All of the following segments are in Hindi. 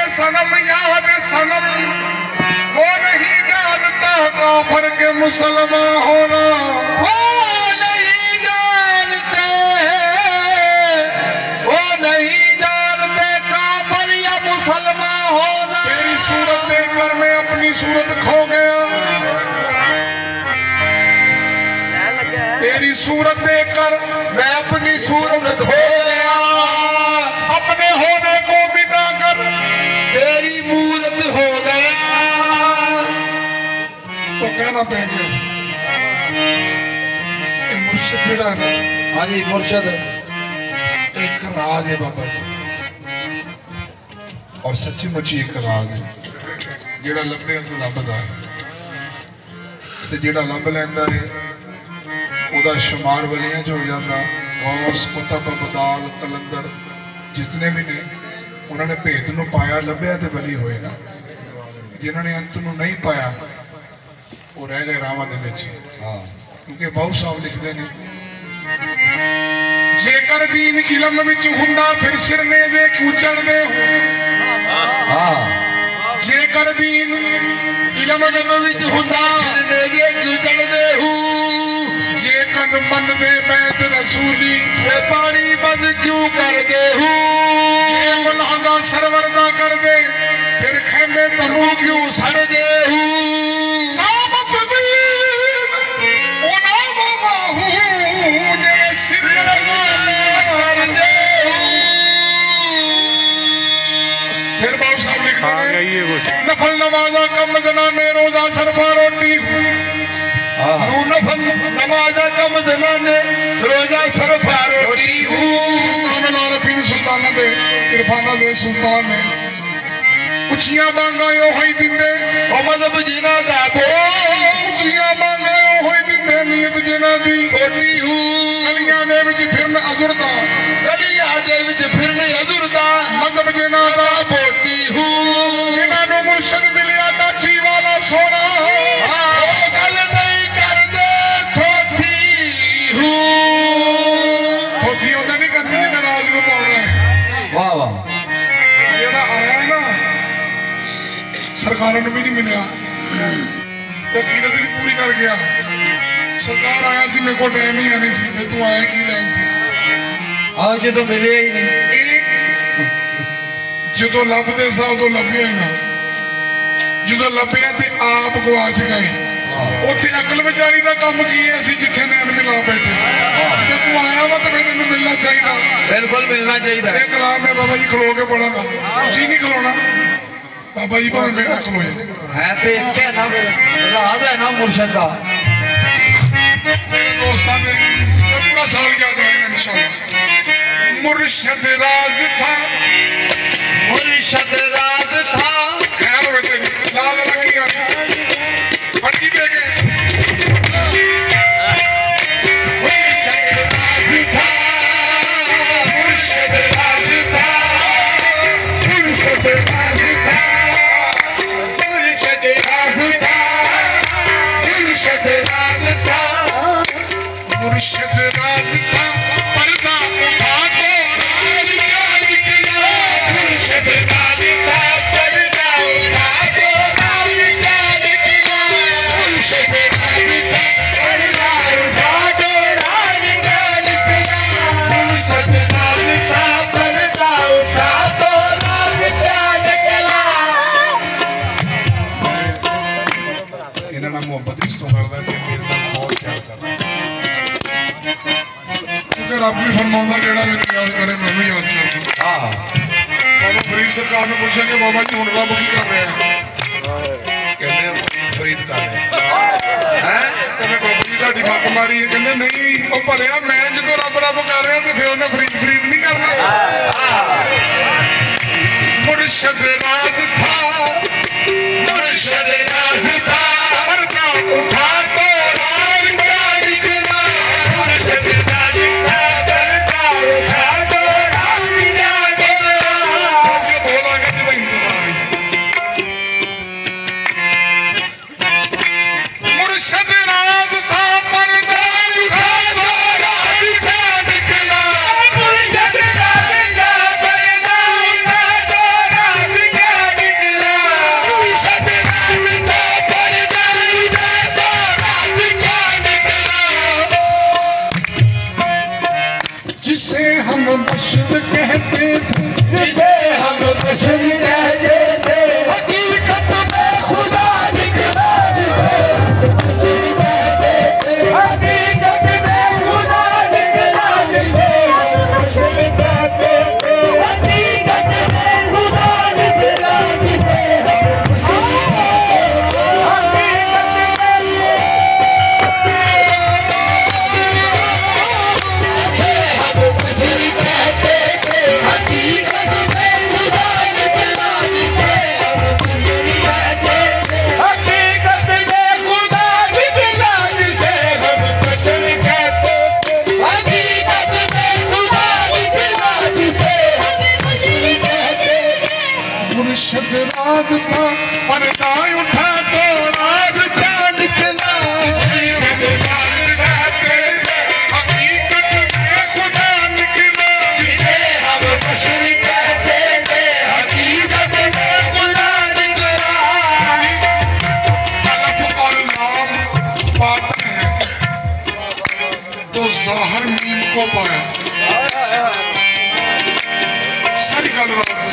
सनम याद सनम वो नहीं जानता काफर के मुसलमान होना, वो नहीं जानते, वो नहीं जानते काफर या मुसलमान होना। तेरी सूरत देखकर मैं अपनी सूरत खो गया, तेरी सूरत देखकर मैं अपनी सूरत खो गया, अपने होने को मिटाकर तेरी मूरत हो गया। तो कहना पड़ गया मुर्शिद जेड़ा है। हाँ जी मुर्शिद एक राज है बाबा जी, और सच्ची मुच्ची एक राज है जेड़ा लंबे अंदर लभदा है ते जेड़ा लभ लैंदा है ਉਹਦਾ शुमार वलियां च हो जाता। गौस कुतुब बदाल कलंदर जितने भी ने उन्होंने भेद नूं पाया लभ्या ते वली होए ना, जिन्होंने अंत नूं नहीं पाया वो रह गए रावां दे विच। क्योंकि बाहू साहब लिखते हैं जेकर दीन इलम विच हुंदा फिर सिरने दे क्यों चढ़दे हो, जेकर दीन इलम विच हुंदा सिरने दे क्यों चढ़दे हो, जेकन मन दे बैत रसूली ते पानी बंद क्यों कर दे हो, मुलाजा सरवर ना कर दे फिर खेमे तमू क्यों सड़ दे हो, सामत दीन ओना बाबा हूं जे सिर लगा कर दे हो। फिर बाबू साहब लिखते हैं नफल नवाजा कम जनाने रोजा सरफा रोटी नफल नवाजा कम जनाने रोजा सरफा रोटी सुल्तान दे इरफाना दे सुल्तान ने उचिया मांगा यो होई दिंदे ओ मजहब जिना दा दो उचिया मांगा यो होई दिंदे नीयत जिना दी छोटी हूं गलियां दे विच फिरन अजुरदा गलियां दे विच फिरन अजुरदा मजहब जिना दा बोटी हूं जिना नु मुर्शिद मिलिया दाची वाला सोना गल नहीं करदे थोथी हूं थोथी उन्हें नहीं करनी जिन्हें राज नु पाउणा है। वाह वाह जेड़ा आया है ना सरकारों ने भी नहीं मिलया अकीदत भी पूरी कर गया। सरकार आया सी मेरे को टाइम ही आने सी मैं तू आया की लैन सी हाँ जो तो मिले ही नहीं जो लभदे सा उदों लभ्या ही ना जो लभ्या ते आप गवाच गए उत्थे अकल विचारी का काम की है असीं जिथे नैन मिला बैठे जो तू आया वा तो मैंने मिलना चाहिए। बिल्कुल मिलना चाहिए। एक कलाम है बाबा जी खलो के पढ़ागा तुसीं नहीं खलोना बाबा जी भावें मेरा खलो है तो एक है ना राज है ना मुर्शिद का। मेरे दोस्तों ने पूरा साल याद रहेगा इंशाल्लाह। मुर्शिद राज था मुर्शिद राज था खैर हो तेरी लाज लगी यार फटकी दे के मुर्शिद राज था मुर्शिद राज था मुर्शिद राज था मुर्शिद राज था मुर्शिद राज था मुर्शिद राज था पर्दा उठा तो राज क्या निकला मुर्शिद राज था पर्दा उठा तो राज क्या निकला मुर्शिद राज था पर्दा उठा तो राज क्या निकला मुर्शिद राज था पर्दा उठा तो राज क्या निकला। इन्हां नाल मोहब्बत इस तो करदा कि मेरे नाल बहुत प्यार करदा क्योंकि रब भी फरमाउंदा जेड़ा मैनूं याद करे मैं भी याद करदा। हां बाबा फरीद सरकार ने पूछा कि बाबा जी हुण रब की कर रहे हैं कहते फरीद कर रहे हैं कहते बाबा जी तुहाडी मत मारी है कहते नहीं वो भलिया मैं जो रब रब कर रहा तो फिर उन्हें फरीद फरीद नहीं करना। मुर्शिद राज था मुर्शिद राज था पर्दा उठा तो राज क्या निकला मुर्शिद राज था पर्दा उठा तो राज क्या निकला। ये बोला कि जब इंतजार है मुर्शिद राज था पर्दा उठा तो राज क्या निकला मुर्शिद राज था पर्दा उठा तो राज क्या मुर्शद राज था पर्दा उठा तो राज क्या निकला। हकीकत में खुदा निकला जिसे हम बशर कहते थे, हकीकत में खुदा निकला। अलफ और लाम बातन है तो ज़ाहिर मीम को पाया। सारी गल बात है।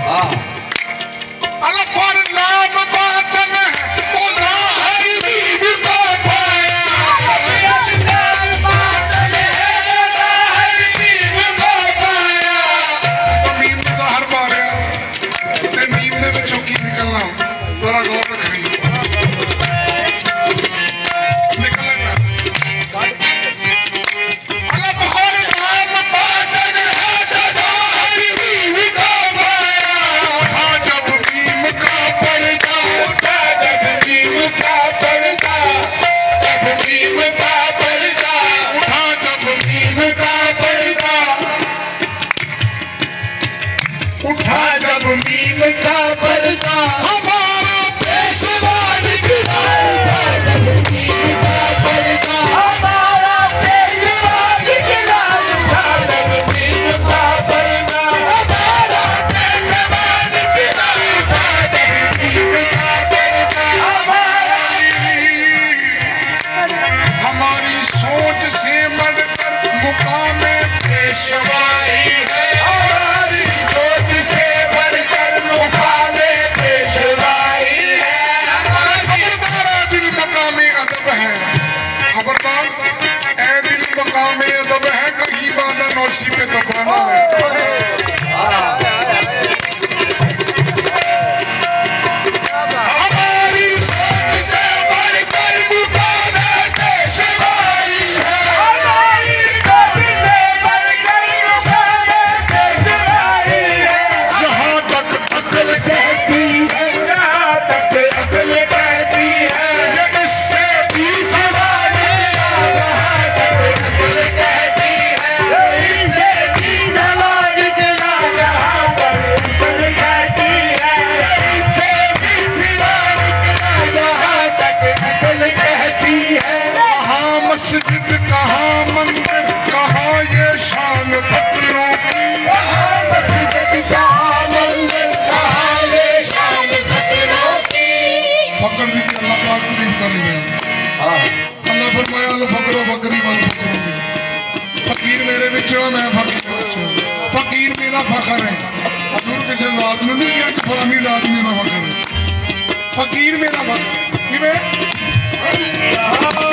अलफ और लाम बातन है तो ज़ाहिर मीम को पाया। तो मीम को ज़ाहिर पा रहा ते मीम दे विचों की निकलना जरा गौर रखनी निकलना। अलफ और लाम बातन है तो ज़ाहिर मीम को पाया। उठा जब मीम का पर्दा, उठा जब मीम का पर्दा, जब मीम का पर्दा, उठा जब मीम का पर्दा, उठा जब मीम का पर्दा, हमारा पेशवा निकला। उठा जब मीम का पर्दा, हमारा पेशवा निकला। उठा जब मीम का पर्दा, हमारा पेशवा निकला। उठा जब मीम का पर्दा, हमारी सोच से बढ़कर मुकामे पेशवाई है। हमारी सोच से बढ़कर मुकामे पेशवाई है। खबरदार ए दिल मकामे अदब है, खबरदार ए दिल मकामे अदब है, कहीं बादा नौशी पे दबाना है। हमारी सोच से बढ़कर मुकामे पेशवाई है। हमारी सोच से बढ़कर मुकामे पेशवाई है। जहाँ तक अकल कहती है, जहाँ तक अकल कहती है, ये इससे भी सिवा निकला। जहाँ तक अकल कहती है, ये इससे भी सिवा निकला। जहाँ तक अकल कहती है, ये इससे भी सिवा निकला। जहाँ तक अकल कहती है। कहाँ मस्जिद, कहाँ मंदिर, कहाँ ये शान फकरों की। कहाँ मस्जिद, कहाँ मंदिर, कहाँ ये शान फकरों की। फकर दी थी अल्लाह पाक तारीफ करेंगे। अल्लाह फरमाया लो फकरो बकरी वाल फकरों की। फकीर मेरे विचों, मैं फकीर विचों। फकीर मेरा फखर है। हजूर किसी जात ने नहीं किया कि फलानी जात मेरा फखर है। फकीर मेरा फखर।